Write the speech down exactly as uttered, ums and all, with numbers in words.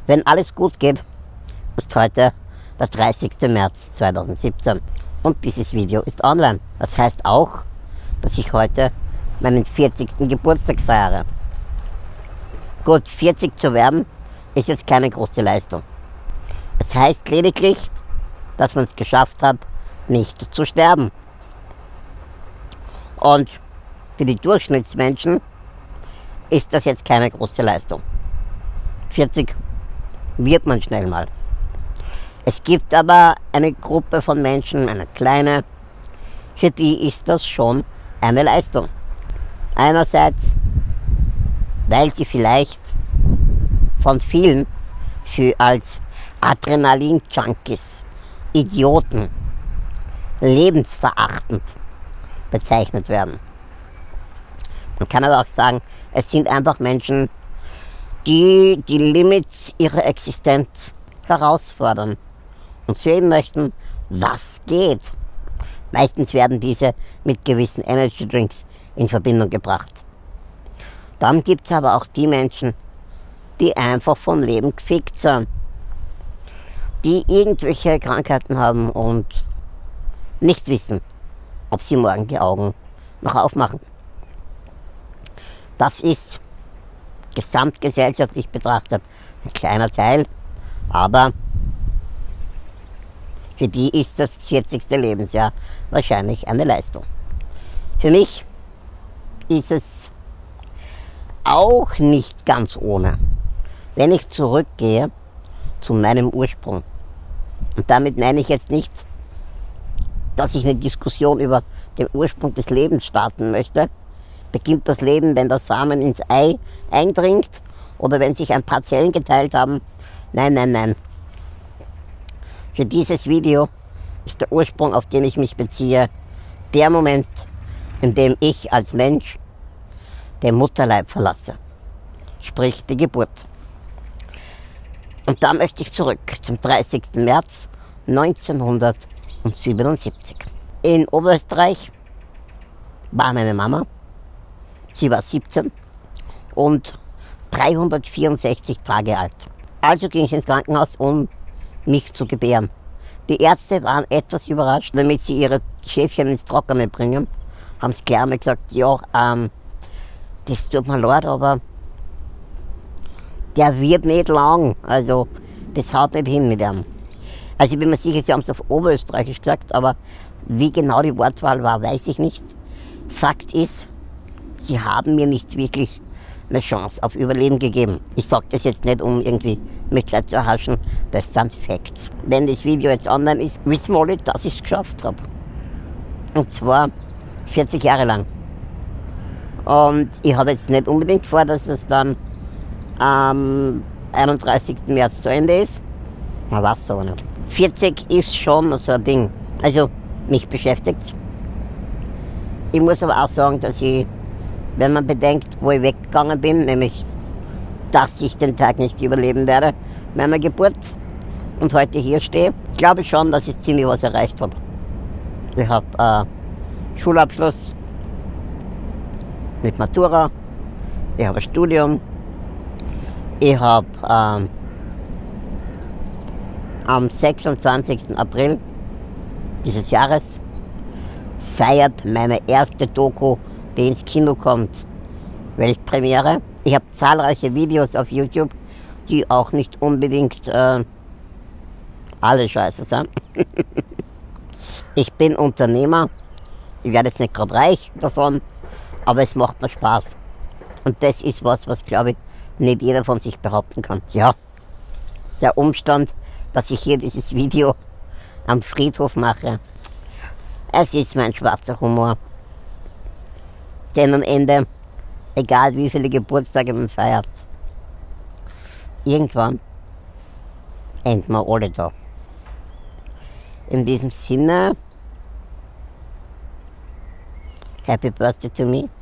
Wenn alles gut geht, ist heute der dreißigste März zweitausendsiebzehn und dieses Video ist online. Das heißt auch, dass ich heute meinen vierzigsten Geburtstag feiere. Gut, vierzig zu werden ist jetzt keine große Leistung. Es heißt lediglich, dass man es geschafft hat, nicht zu sterben. Und für die Durchschnittsmenschen ist das jetzt keine große Leistung. vierzig wird man schnell mal. Es gibt aber eine Gruppe von Menschen, eine kleine, für die ist das schon eine Leistung. Einerseits, weil sie vielleicht von vielen für als Adrenalin-Junkies, Idioten, lebensverachtend bezeichnet werden. Man kann aber auch sagen, es sind einfach Menschen, die die Limits ihrer Existenz herausfordern und sehen möchten, was geht. Meistens werden diese mit gewissen Energy Drinks in Verbindung gebracht. Dann gibt es aber auch die Menschen, die einfach vom Leben gefickt sind, die irgendwelche Krankheiten haben und nicht wissen, ob sie morgen die Augen noch aufmachen. Das ist gesamtgesellschaftlich betrachtet ein kleiner Teil, aber für die ist das vierzigste Lebensjahr wahrscheinlich eine Leistung. Für mich ist es auch nicht ganz ohne, wenn ich zurückgehe zu meinem Ursprung. Und damit meine ich jetzt nicht, dass ich eine Diskussion über den Ursprung des Lebens starten möchte. Beginnt das Leben, wenn der Samen ins Ei eindringt oder wenn sich ein paar Zellen geteilt haben? Nein, nein, nein. Für dieses Video ist der Ursprung, auf den ich mich beziehe, der Moment, in dem ich als Mensch den Mutterleib verlasse. Sprich die Geburt. Und da möchte ich zurück zum dreißigsten März neunzehnhundertsiebenundsiebzig. In Oberösterreich war meine Mama. Sie war siebzehn und dreihundertvierundsechzig Tage alt. Also ging ich ins Krankenhaus, um mich zu gebären. Die Ärzte waren etwas überrascht, damit sie ihre Schäfchen ins Trockene bringen. Haben es gleich mal gesagt, ja, ähm, das tut mir leid, aber der wird nicht lang. Also das haut nicht hin mit ihm. Also ich bin mir sicher, sie haben es auf Oberösterreichisch gesagt, aber wie genau die Wortwahl war, weiß ich nicht. Fakt ist, sie haben mir nicht wirklich eine Chance auf Überleben gegeben. Ich sage das jetzt nicht, um irgendwie Mitleid zu erhaschen, das sind Facts. Wenn das Video jetzt online ist, wissen wir alle, dass ich es geschafft habe. Und zwar vierzig Jahre lang. Und ich habe jetzt nicht unbedingt vor, dass es dann am einunddreißigsten März zu Ende ist. Man weiß es aber nicht. vierzig ist schon so ein Ding. Also mich beschäftigt. Ich muss aber auch sagen, dass ich, wenn man bedenkt, wo ich weggegangen bin, nämlich, dass ich den Tag nicht überleben werde, meiner Geburt, und heute hier stehe, glaube ich schon, dass ich ziemlich was erreicht habe. Ich habe äh, Schulabschluss mit Matura, ich habe ein Studium, ich habe äh, am sechsundzwanzigsten April dieses Jahres feiert meine erste Doku, die ins Kino kommt, Weltpremiere. Ich habe zahlreiche Videos auf YouTube, die auch nicht unbedingt äh, alle scheiße sind. Ich bin Unternehmer, ich werde jetzt nicht gerade reich davon, aber es macht mir Spaß. Und das ist was, was glaube ich nicht jeder von sich behaupten kann. Ja, der Umstand, dass ich hier dieses Video am Friedhof mache, es ist mein schwarzer Humor. Denn am Ende, egal wie viele Geburtstage man feiert, irgendwann enden wir alle da. In diesem Sinne, Happy Birthday to me.